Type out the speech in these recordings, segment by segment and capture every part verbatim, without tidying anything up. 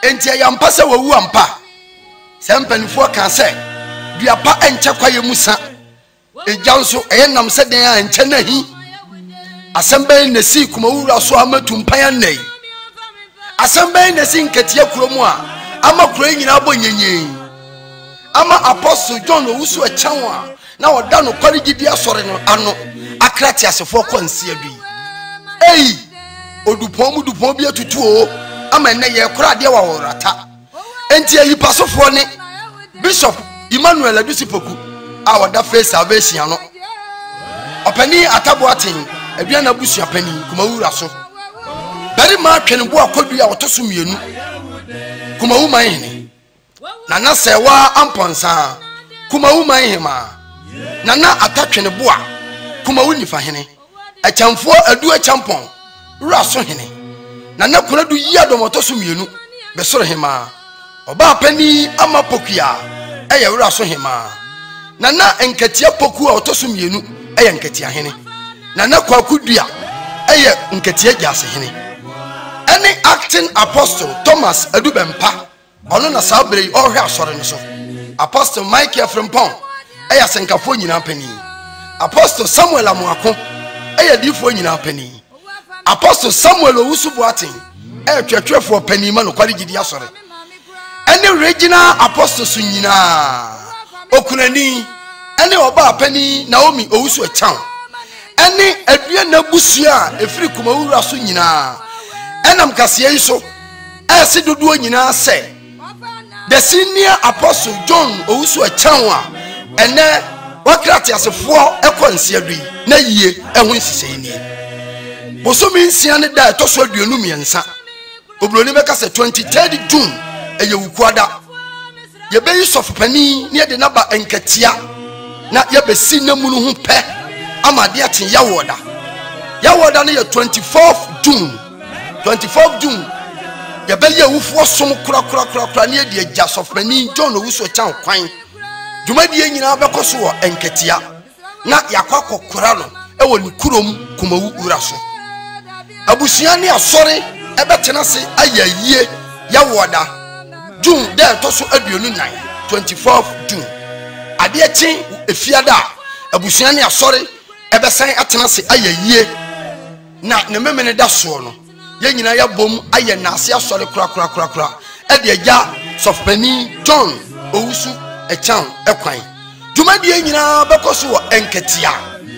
enti ya mpa se wawu ampa se mpanifo ka se dua pa enche kwaye musa egya nso eye nam se den a enche nahi asembe na si kuma wura so amatu mpan nai asembe na si nketia kuromu a ama kuro nyina bonyenye ama apostle John owusu a chanwa na oda no kwari gidi asore no ano akrati asefo kwansi adu ei odupon mu dupon bi atutu o ama ne ye kora de wa worata enti ayi pasofo ne Bishop Emmanuel Adusipoku a oda face salvation no opani ataboaten aduana busua pani kuma wura so bari ma twenebo akodu a otoso mienu kuma wu man hene na na sewa amponsa kuma wu man hema na na atatwenebo a kuma wu nifa hene achamfo adu achampon wura so hene na na kunadu yi adom otoso mienu be soro hema oba pani ama pokua eye wura so hema na na enkatia poku a otoso mienu eye enkatia hene na na kwakudua eye nketie gyase hene any acting apostle Thomas Adubempa ono na sabre ohwe asore no so apostle Michael Frimpong eye senkafo nyina pani apostle Samuel Amuako eye difo nyina pani apostle Samuel Owusubuaten eye twetwefo pani ma no kwari gidi asore any regional apostles nyina okunani any oba pani Naomi Owusu Echan eni adua na busua efiri kuma wura so nyina enam kase yi so ese dodo nyina se the senior apostle John Owusu Achanwa ene wakrati asefo ekwansi adui na yie ehun sisei ni bosomi nsia ne da etoso aduonu miensa obroni beka se twenty-third June eye wukwada ye be yusof pani ne de naba enkatia na ye be si na munu hu pe amade atin yawoda yawoda ne twenty-fourth June twenty-fourth June ya be ye wufo som kura kura kura kura ne de agya sofani John Owusu Achan kwan dwumadi nyina be koso wo enketia na yakwa kokora no e wo ni kurom kumawu ura so abusua ne asore e betena se ayayie yawoda June de to so aduonu nine twenty-fourth June ade atin efiada abusua ne asore ebesan atena se ayayie na ne memene da so no ye nyina ya bom aye nase asore kura kura kura kura e de agya sofpani John Owusu Achan ekwan dwumadi ye nyina bekoso wo enketia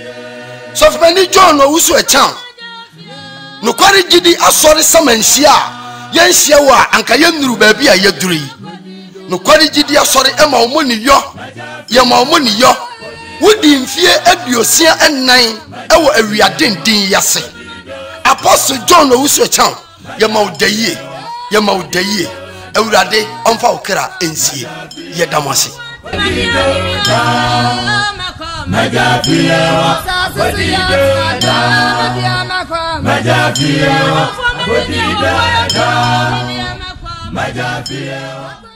sofpani John Owusu Achan no kwari gidi asore samanhia ye nhia wo anka ye nuru ba bia ye duri no kwari gidi asore e ma omoni yo ye ma omoni yo wudi mfie aduosia enan ewo awiadendin yase apostle John Owusu Achan ye ma odayie ye ma odayie awurade onfa okra ensie ye damase Maja